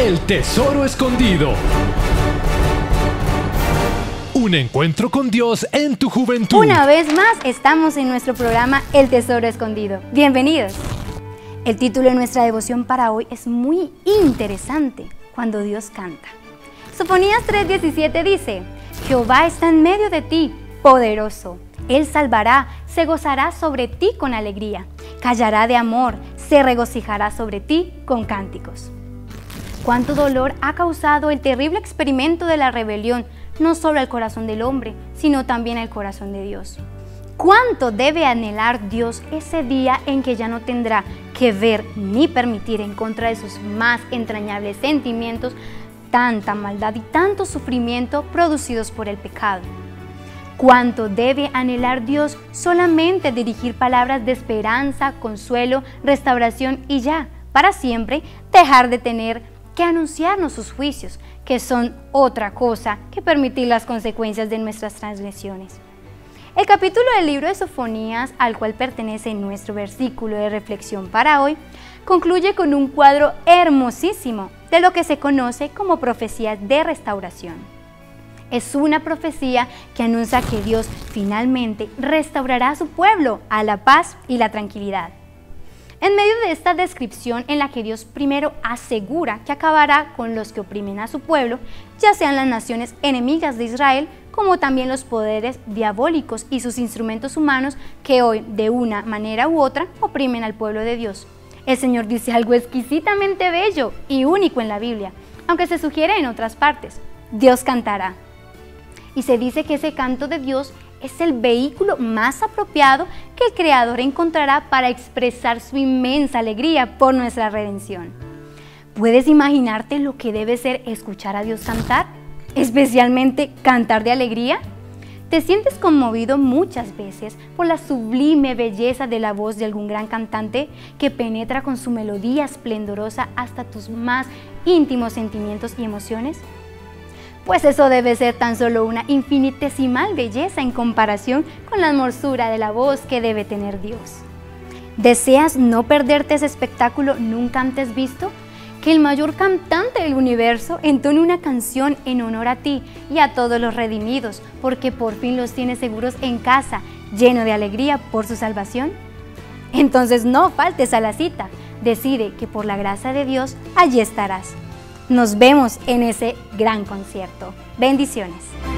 El Tesoro Escondido. Un encuentro con Dios en tu juventud. Una vez más estamos en nuestro programa El Tesoro Escondido. Bienvenidos. El título de nuestra devoción para hoy es muy interesante: Cuando Dios canta. Sofonías 3:17 dice: Jehová está en medio de ti, poderoso. Él salvará, se gozará sobre ti con alegría. Callará de amor, se regocijará sobre ti con cánticos. Cuánto dolor ha causado el terrible experimento de la rebelión, no solo al corazón del hombre, sino también al corazón de Dios. Cuánto debe anhelar Dios ese día en que ya no tendrá que ver ni permitir en contra de sus más entrañables sentimientos tanta maldad y tanto sufrimiento producidos por el pecado. Cuánto debe anhelar Dios solamente dirigir palabras de esperanza, consuelo, restauración y ya, para siempre, dejar de tener que anunciarnos sus juicios, que son otra cosa que permitir las consecuencias de nuestras transgresiones. El capítulo del libro de Sofonías, al cual pertenece nuestro versículo de reflexión para hoy, concluye con un cuadro hermosísimo de lo que se conoce como profecía de restauración. Es una profecía que anuncia que Dios finalmente restaurará a su pueblo a la paz y la tranquilidad. En medio de esta descripción en la que Dios primero asegura que acabará con los que oprimen a su pueblo, ya sean las naciones enemigas de Israel, como también los poderes diabólicos y sus instrumentos humanos que hoy, de una manera u otra, oprimen al pueblo de Dios. El Señor dice algo exquisitamente bello y único en la Biblia, aunque se sugiere en otras partes: Dios cantará. Y se dice que ese canto de Dios es el vehículo más apropiado que el Creador encontrará para expresar su inmensa alegría por nuestra redención. ¿Puedes imaginarte lo que debe ser escuchar a Dios cantar? Especialmente cantar de alegría. ¿Te sientes conmovido muchas veces por la sublime belleza de la voz de algún gran cantante que penetra con su melodía esplendorosa hasta tus más íntimos sentimientos y emociones? Pues eso debe ser tan solo una infinitesimal belleza en comparación con la hermosura de la voz que debe tener Dios. ¿Deseas no perderte ese espectáculo nunca antes visto? Que el mayor cantante del universo entone una canción en honor a ti y a todos los redimidos, porque por fin los tienes seguros en casa, lleno de alegría por su salvación. Entonces no faltes a la cita. Decide que por la gracia de Dios allí estarás. Nos vemos en ese gran concierto. Bendiciones.